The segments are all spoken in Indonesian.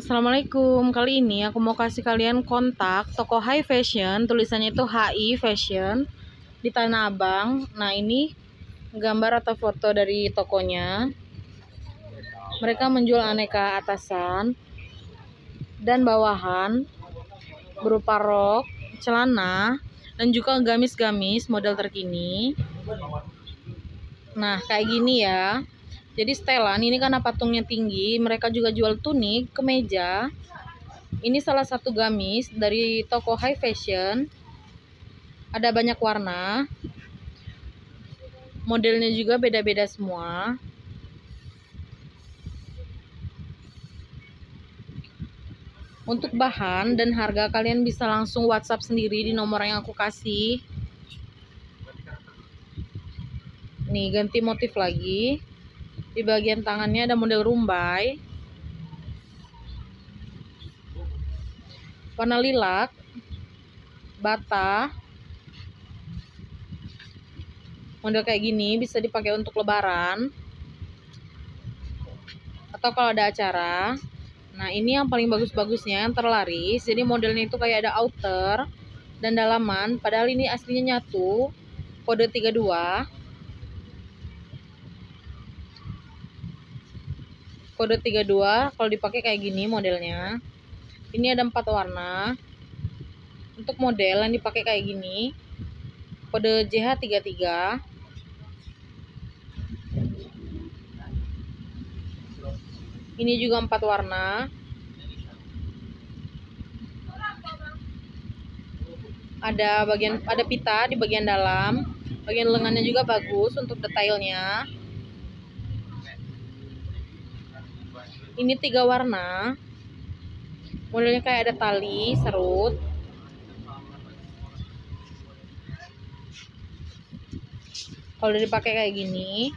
Assalamualaikum, kali ini aku mau kasih kalian kontak toko High Fashion, tulisannya itu HI Fashion di Tanah Abang. Nah, ini gambar atau foto dari tokonya. Mereka menjual aneka atasan dan bawahan berupa rok, celana, dan juga gamis-gamis model terkini. Nah, kayak gini ya. Jadi setelan ini karena patungnya tinggi, mereka juga jual tunik, kemeja. Ini salah satu gamis dari toko High Fashion. Ada banyak warna. Modelnya juga beda-beda semua. Untuk bahan dan harga kalian bisa langsung WhatsApp sendiri di nomor yang aku kasih. Nih, ganti motif lagi. Di bagian tangannya ada model rumbai. Warna lilac, bata. Model kayak gini bisa dipakai untuk lebaran atau kalau ada acara. Nah, ini yang paling bagus-bagusnya, yang terlaris. Jadi modelnya itu kayak ada outer dan dalaman, padahal ini aslinya nyatu. Kode 32. Kode 32 kalau dipakai kayak gini modelnya. Ini ada 4 warna. Untuk model yang dipakai kayak gini, kode JH33. Ini juga 4 warna. Ada pita di bagian dalam. Bagian lengannya juga bagus untuk detailnya. Ini 3 warna. Modelnya kayak ada tali, serut. Kalau udah dipakai kayak gini.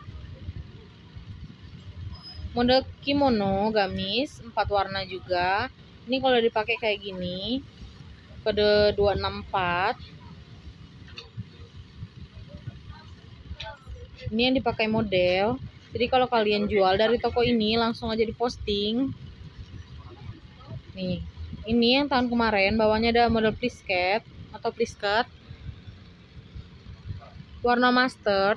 Model kimono, gamis, 4 warna juga. Ini kalau dipakai kayak gini. Kode 264. Ini yang dipakai model. Jadi kalau kalian jual dari toko ini langsung aja diposting. Nih, ini yang tahun kemarin bawahnya ada model plisket atau plisket. Warna mustard.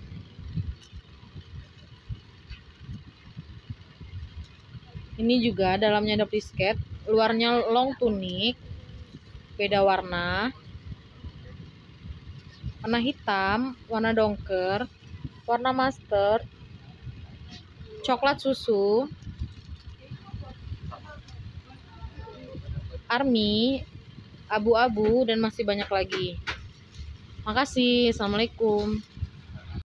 Ini juga dalamnya ada plisket, luarnya long tunik. Beda warna. Warna hitam, warna dongker, warna mustard, coklat susu, army, abu-abu, dan masih banyak lagi. Makasih. Assalamualaikum.